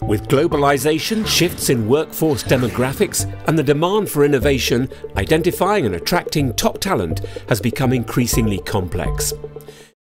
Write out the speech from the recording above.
With globalization, shifts in workforce demographics, and the demand for innovation, identifying and attracting top talent has become increasingly complex.